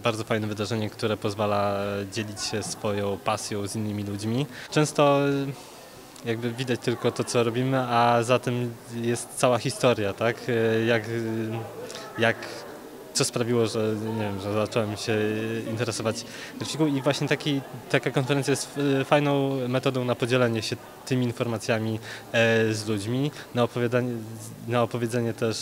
bardzo fajne wydarzenie, które pozwala dzielić się swoją pasją z innymi ludźmi. Często jakby widać tylko to, co robimy, a za tym jest cała historia, tak? Jak co sprawiło, że, nie wiem, że zacząłem się interesować grafiką i właśnie taka konferencja jest fajną metodą na podzielenie się tymi informacjami z ludźmi, na opowiedzenie też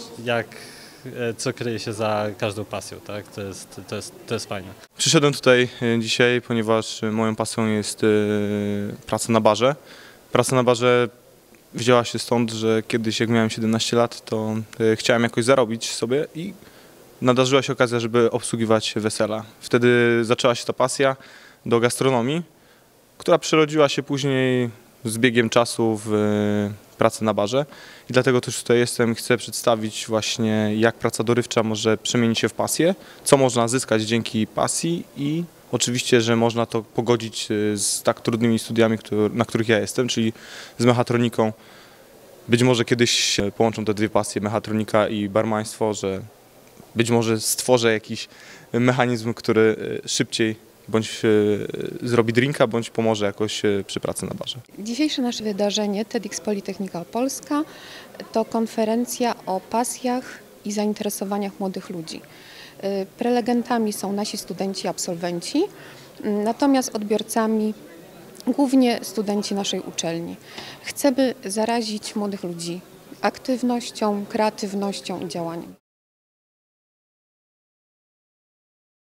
co kryje się za każdą pasją, tak? To jest fajne. Przyszedłem tutaj dzisiaj, ponieważ moją pasją jest praca na barze. Praca na barze wzięła się stąd, że kiedyś jak miałem 17 lat, to chciałem jakoś zarobić sobie i nadarzyła się okazja, żeby obsługiwać wesela. Wtedy zaczęła się ta pasja do gastronomii, która przerodziła się później z biegiem czasu w pracę na barze. I dlatego też tutaj jestem i chcę przedstawić właśnie, jak praca dorywcza może przemienić się w pasję, co można zyskać dzięki pasji i oczywiście, że można to pogodzić z tak trudnymi studiami, na których ja jestem, czyli z mechatroniką. Być może kiedyś połączą te dwie pasje, mechatronika i barmaństwo, że być może stworzę jakiś mechanizm, który szybciej bądź zrobi drinka, bądź pomoże jakoś przy pracy na barze. Dzisiejsze nasze wydarzenie TEDx Politechnika Opolska to konferencja o pasjach i zainteresowaniach młodych ludzi. Prelegentami są nasi studenci, absolwenci, natomiast odbiorcami głównie studenci naszej uczelni. Chcemy zarazić młodych ludzi aktywnością, kreatywnością i działaniem.